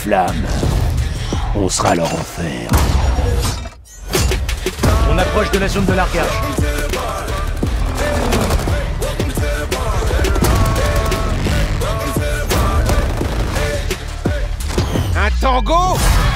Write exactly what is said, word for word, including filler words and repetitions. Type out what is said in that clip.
flammes, on sera leur enfer. On approche de la zone de largage. Un tango?